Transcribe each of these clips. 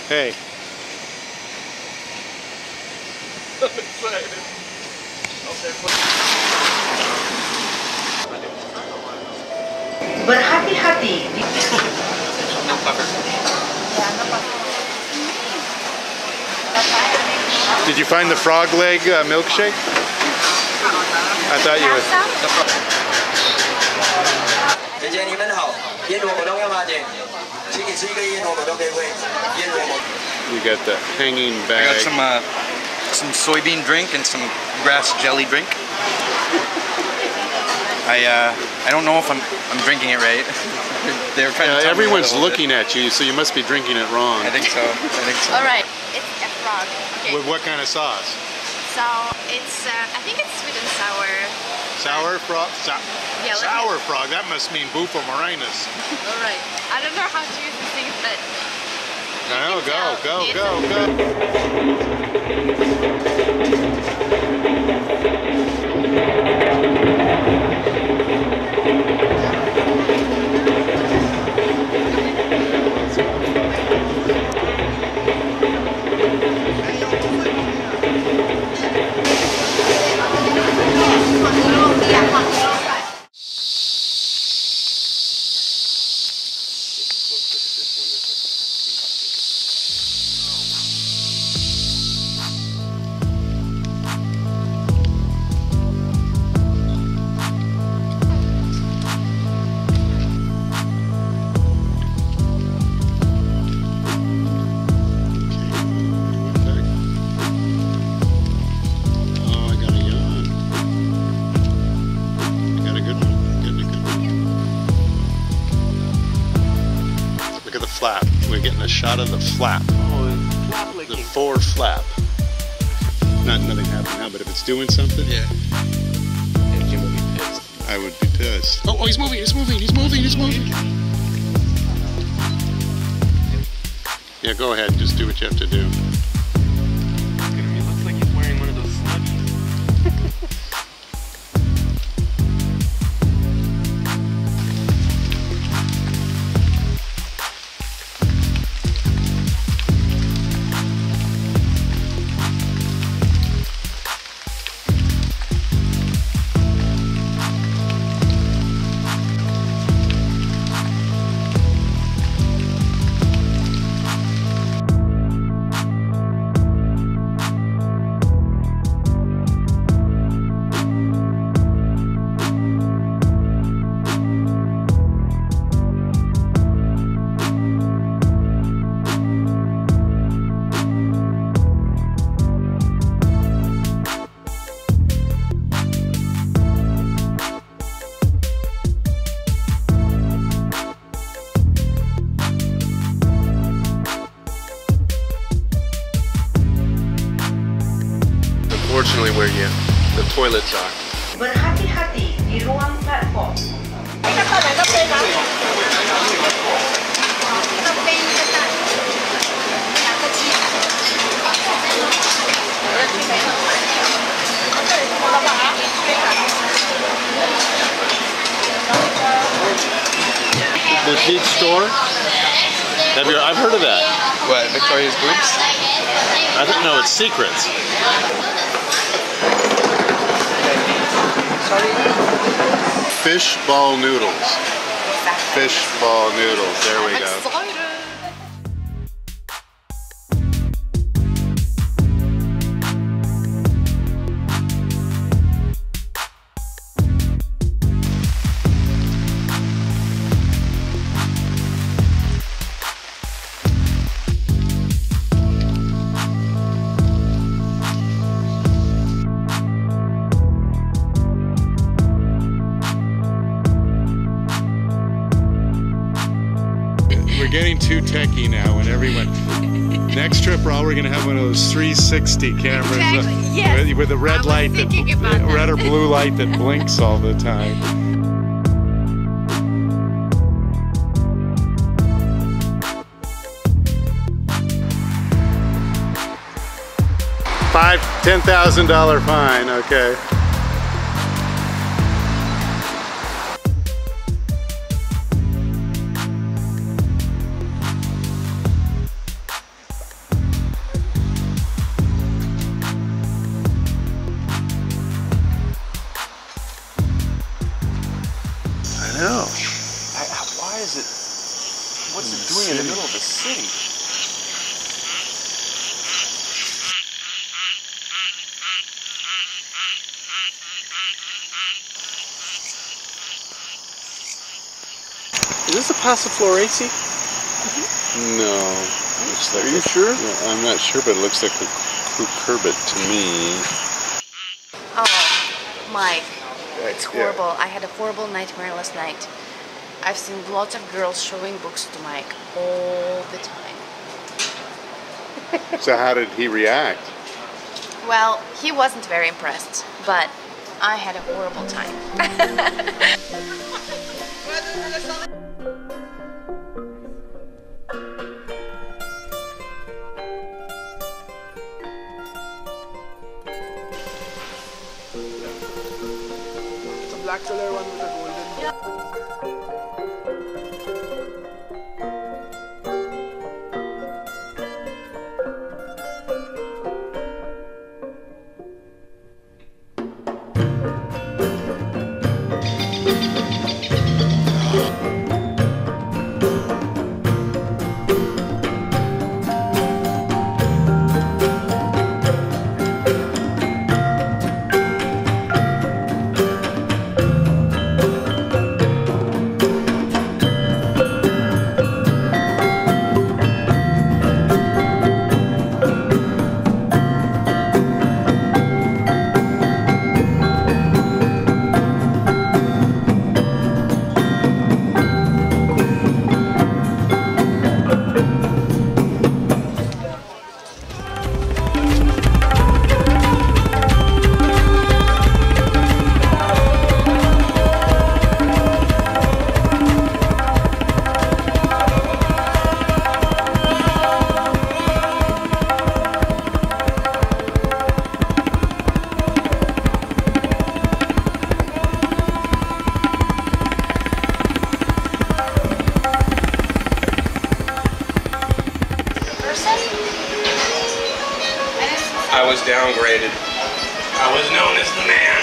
Hey. I'm excited. Berhati-hati. No pucker. Did you find the frog leg milkshake? I thought you would. 姐姐你们好，燕窝果冻要吗姐？请你吃一个燕窝果冻可以会燕窝果。 You got the hanging I bag. got some soybean drink and some grass jelly drink. I don't know if I'm drinking it right. They're trying to tell me everyone's a little looking at you, so you must be drinking it wrong. I think so. All right, it's a frog. Okay. With what kind of sauce? So it's, I think it's sweet and sour. Sour frog? Yeah, sour frog, that must mean bufo marinus. All right. I don't know how to use the thing, but No, go. Flap. We're getting a shot of the flap. The fore flap. Nothing happened now, but if it's doing something, yeah. Jim will be pissed. I would be pissed. Oh, he's moving. Yeah, go ahead. Just do what you have to do. It looks like he's wearing one of those snuggies. Unfortunately, where the toilets are. Berhati-hati di ruang platform. Boutique store? I've heard of that. What, Victoria's Boobs? I don't know, it's Secrets. Fish ball noodles. Fish ball noodles, there we go. We're getting too techie now, and everyone. Next trip, we're gonna have one of those 360 cameras Yes. with a red light, red or blue light that blinks all the time. 10,000 fine. Okay. doing in the middle of the city? Is this a Passifloresi? No. Looks like. Are you sure? Yeah, I'm not sure, but it looks like a cucurbit to me. Oh, Mike, it's horrible. I had a horrible nightmare last night. I've seen lots of girls showing books to Mike all the time. So how did he react? Well, he wasn't very impressed, but I had a horrible time. The black color one with the golden. Yeah. I was downgraded. I was known as the man.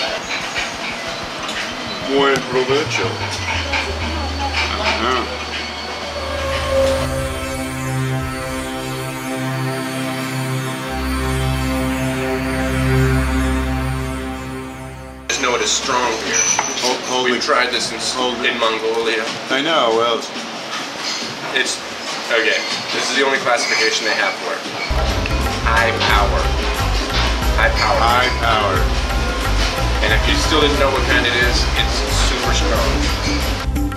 Buen provecho. Just know it is strong here. We've tried this in Mongolia. I know, well... It's... Okay, this is the only classification they have for it. High power. High power. High power. And if you still didn't know what kind it is, it's super strong.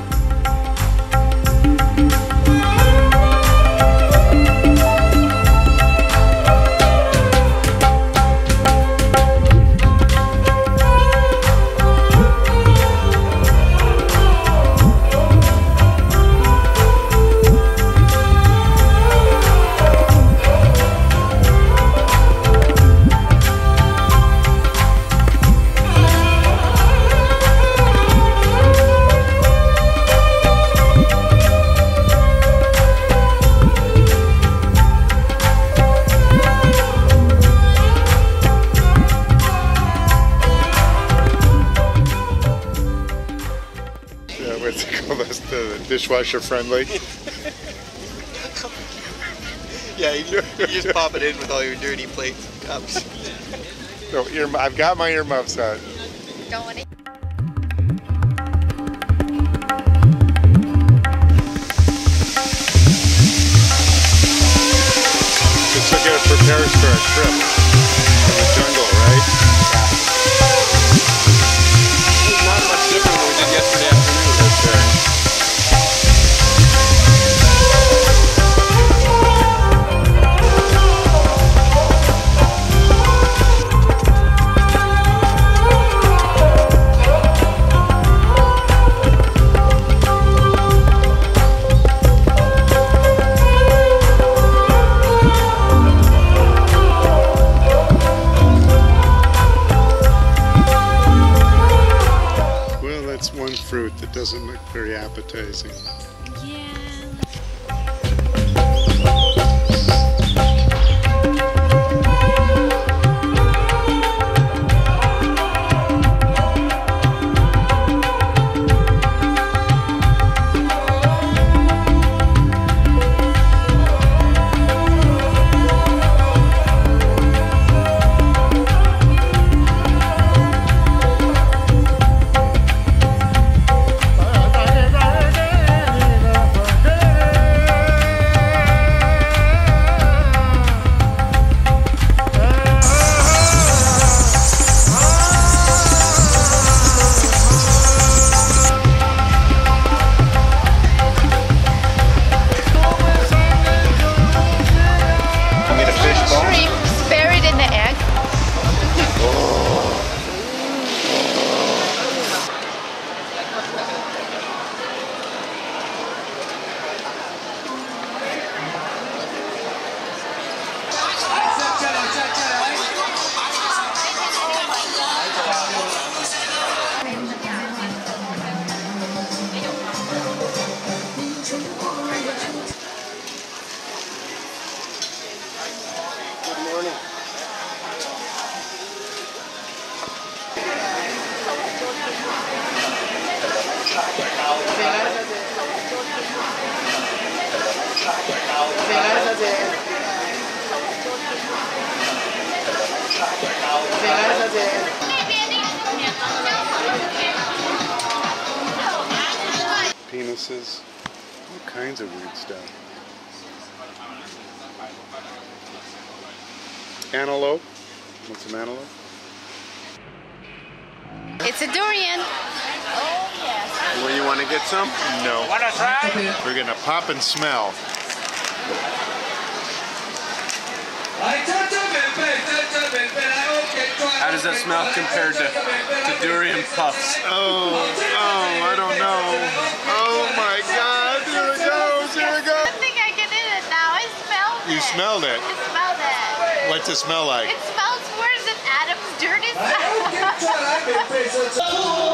What's it called? That's the dishwasher friendly. Yeah, you just pop it in with all your dirty plates and cups. No, I've got my earmuffs on. Don't want to. Just look at it, prepare us for our trip in the jungle, right? It's not much different than we did yesterday afternoon. That's right. One fruit that doesn't look very appetizing. Yeah. lettuces, all kinds of weird stuff. Antelope. Want some antelope? It's a durian. Oh, yes. Well, you want to get some? No. Want to try? We're going to pop and smell. How does that smell compared to durian puffs? Oh, I don't know. Oh my God, here it goes, here it goes. I think I can eat it now. I smelled it. You smelled it? I smelled it. What's it smell like? It smells worse than Adam's dirty smell.